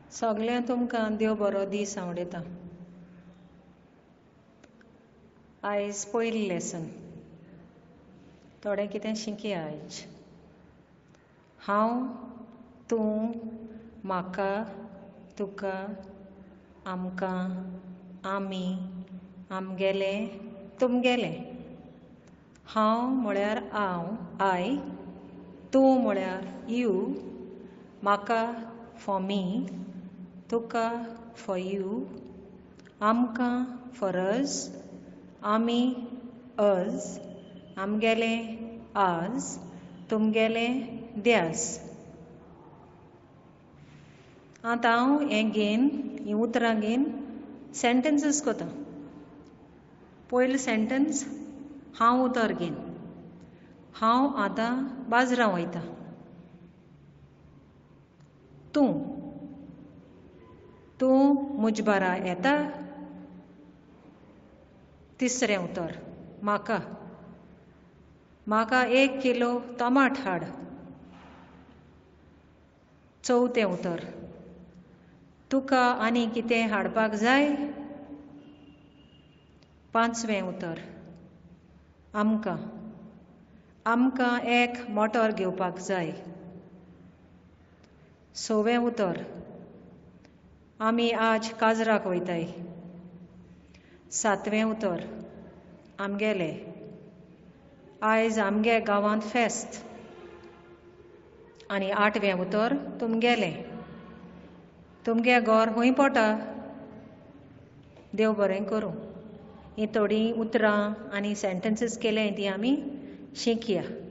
सगळ्यां तुमकां देव बरो दीस आवडयता. आयज पयली लेसन थोडें कितें शिकया आयज. हांव, तूं, म्हाका, तुका, आमकां, आमी, आमगेले, तुमगेले. हांव म्हळ्यार हांव, आय, तूं म्हळ्यार यू, म्हाका फॉर मी, तुका फॉर यू, आमकां फॉर अस, आमी अज, आमगेले आज, तुमगेले द्यास. आतां हांव हीं उतरां घेवन सेंटेन्सीस कोता. पयलें सेंटेन्स हांव उतर घेवन. हांव आतां बाजरां वयतां. तूं म्हजे बारा येता. तिसरें उतर म्हाका 1 किलो टमाट हाड. चवथें उतर तुका आनी कितें हाडपाक जाय. पांचवें उतर आमकां 1 मोटर घेवपाक जाय. सवें उतर आमी आज काजराक वयताय. सातवें उतर आमगेले आयज आमगे गांवांत फेस्त. आनी आठवें उतर तुमगेलें तुमगे घर खूंय पोटा. देव बरें करूं. हीं थोडीं उतरां आनी सेंटेन्सीस केल्याय तीं आमी शिकया.